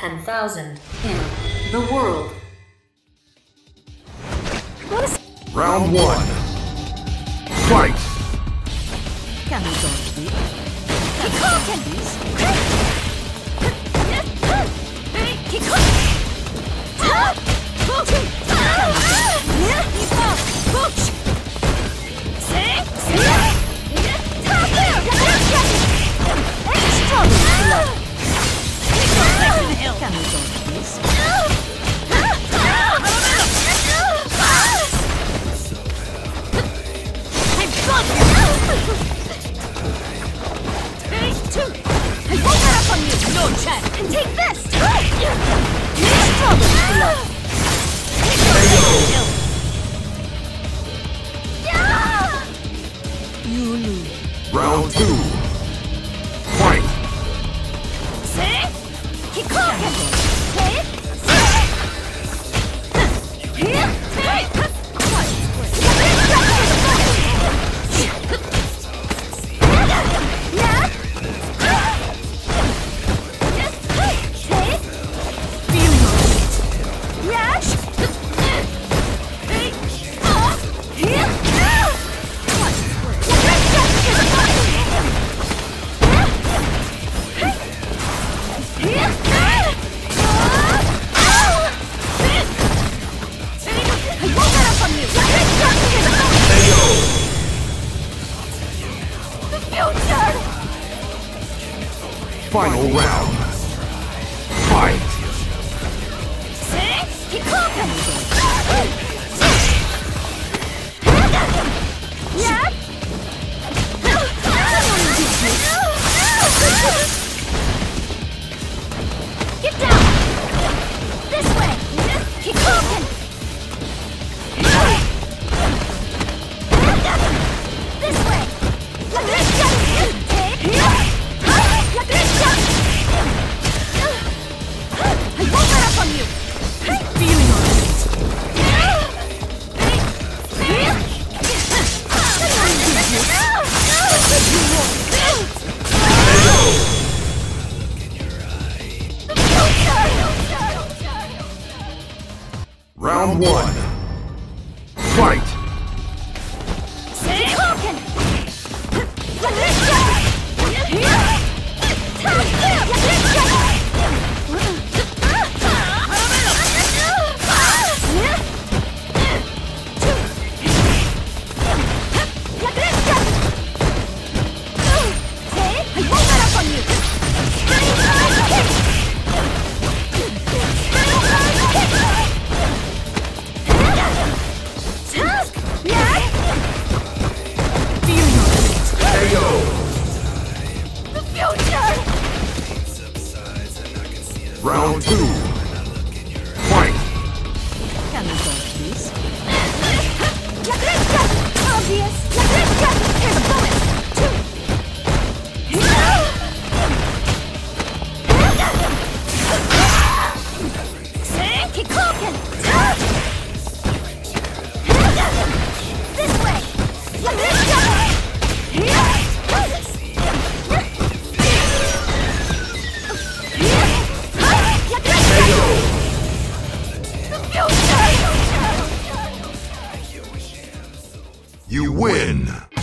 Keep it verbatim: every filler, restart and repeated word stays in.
ten thousand in the world. Round one. Fight! Can we dodge these? Can these? Can we dodge these? No chance! And take this! You lose. Round two. Fight! Final round. Fight! Get down! This way! Keep talking! This way! I won't let up on you! Feeling on Round one. Fight! Round two. Fight! Can we dodge these? Obvious! Here's a bullet! Keep talking! This way! You win!